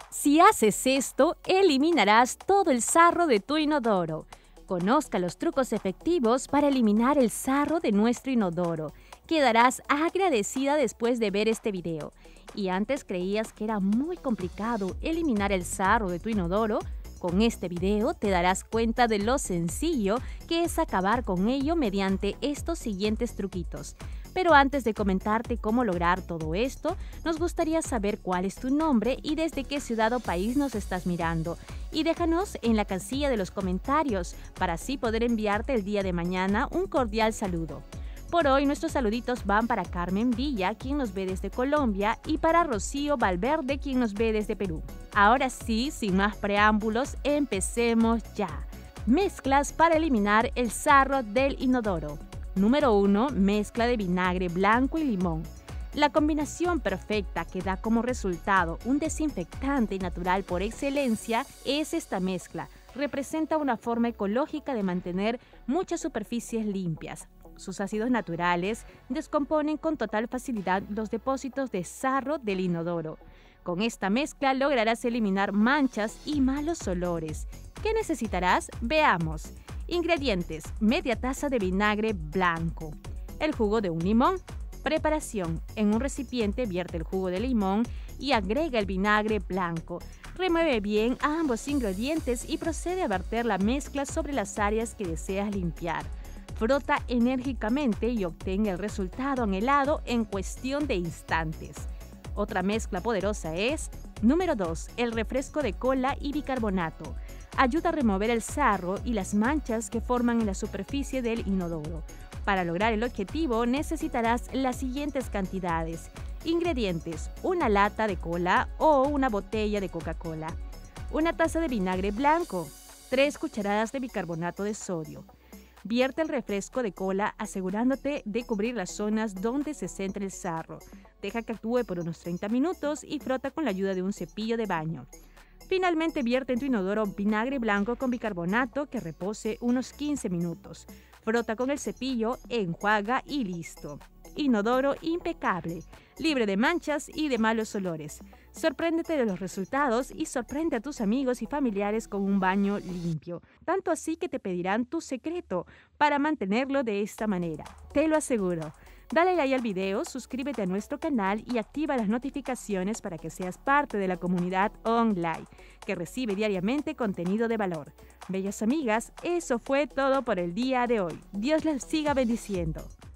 Si haces esto, eliminarás todo el sarro de tu inodoro. Conozca los trucos efectivos para eliminar el sarro de nuestro inodoro. Quedarás agradecida después de ver este video. ¿Y antes creías que era muy complicado eliminar el sarro de tu inodoro? Con este video te darás cuenta de lo sencillo que es acabar con ello mediante estos siguientes truquitos. Pero antes de comentarte cómo lograr todo esto, nos gustaría saber cuál es tu nombre y desde qué ciudad o país nos estás mirando. Y déjanos en la casilla de los comentarios para así poder enviarte el día de mañana un cordial saludo. Por hoy nuestros saluditos van para Carmen Villa, quien nos ve desde Colombia, y para Rocío Valverde, quien nos ve desde Perú. Ahora sí, sin más preámbulos, empecemos ya. Mezclas para eliminar el sarro del inodoro. Número 1. Mezcla de vinagre blanco y limón. La combinación perfecta que da como resultado un desinfectante natural por excelencia es esta mezcla. Representa una forma ecológica de mantener muchas superficies limpias. Sus ácidos naturales descomponen con total facilidad los depósitos de sarro del inodoro. Con esta mezcla lograrás eliminar manchas y malos olores. ¿Qué necesitarás? Veamos. Ingredientes: media taza de vinagre blanco, el jugo de un limón. Preparación: en un recipiente vierte el jugo de limón y agrega el vinagre blanco. Remueve bien a ambos ingredientes y procede a verter la mezcla sobre las áreas que deseas limpiar. Frota enérgicamente y obtenga el resultado anhelado en cuestión de instantes. Otra mezcla poderosa es: número 2. El refresco de cola y bicarbonato. Ayuda a remover el sarro y las manchas que forman en la superficie del inodoro. Para lograr el objetivo necesitarás las siguientes cantidades. Ingredientes: una lata de cola o una botella de Coca-Cola, una taza de vinagre blanco, 3 cucharadas de bicarbonato de sodio. Vierte el refresco de cola asegurándote de cubrir las zonas donde se centra el sarro. Deja que actúe por unos 30 minutos y frota con la ayuda de un cepillo de baño. Finalmente vierte en tu inodoro vinagre blanco con bicarbonato que repose unos 15 minutos. Frota con el cepillo, enjuaga y listo. Inodoro impecable, libre de manchas y de malos olores. Sorpréndete de los resultados y sorprende a tus amigos y familiares con un baño limpio. Tanto así que te pedirán tu secreto para mantenerlo de esta manera. Te lo aseguro. Dale like al video, suscríbete a nuestro canal y activa las notificaciones para que seas parte de la comunidad online, que recibe diariamente contenido de valor. Bellas amigas, eso fue todo por el día de hoy. Dios les siga bendiciendo.